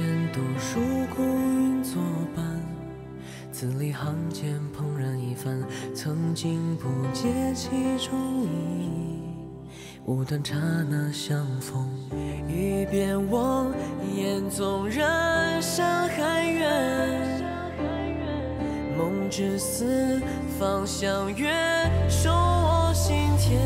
前读书孤云作伴，字里行间怦然一番，曾经不解其中意，无端刹那相逢，一别望眼，纵然山海远，梦之四方相约，守我心田。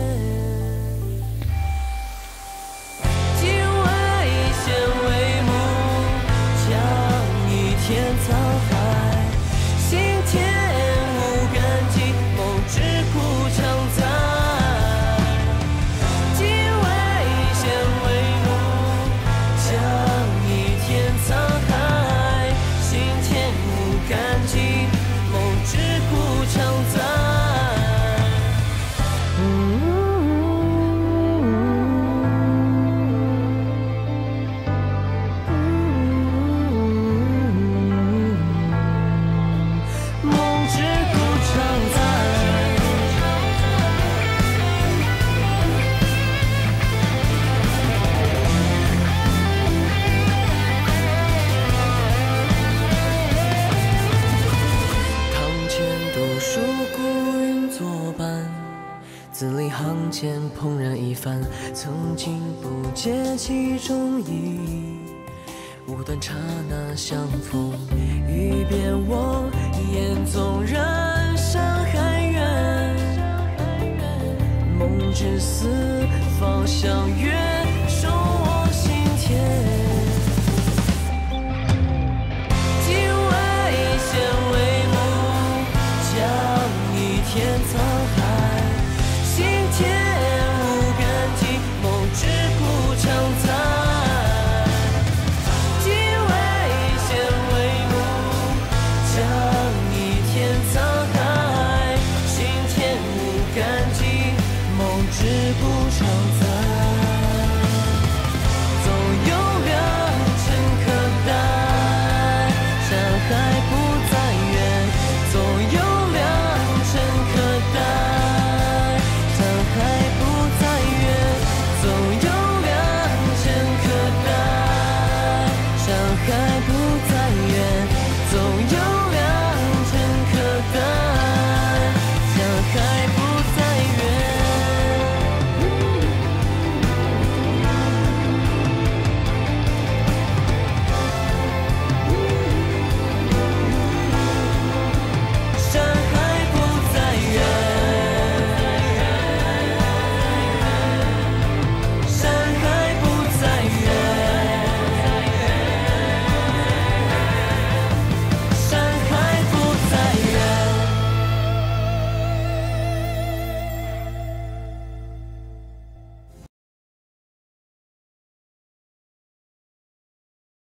今为先为目，将一天沧海，心田无感激，梦之故常在。今为先为目，将一天沧海，心田无感激，梦之故常在。字里行间怦然一番，曾经不解其中意，无端刹那相逢，一别望眼，纵然山海远，梦之四方相约。